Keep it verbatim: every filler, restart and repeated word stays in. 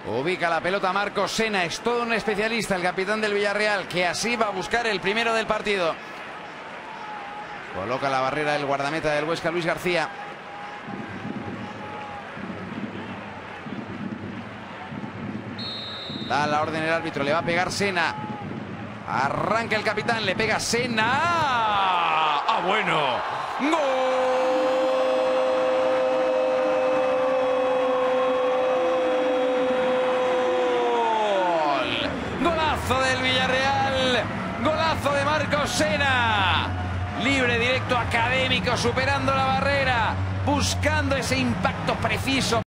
Ubica la pelota Marcos Sena, es todo un especialista, el capitán del Villarreal, que así va a buscar el primero del partido. Coloca la barrera el guardameta del Huesca, Luis García. Da la orden el árbitro, le va a pegar Sena. Arranca el capitán, le pega Sena. ¡Ah, bueno! ¡Gol! Golazo del Villarreal, golazo de Marcos Sena. Libre, directo, académico, superando la barrera, buscando ese impacto preciso.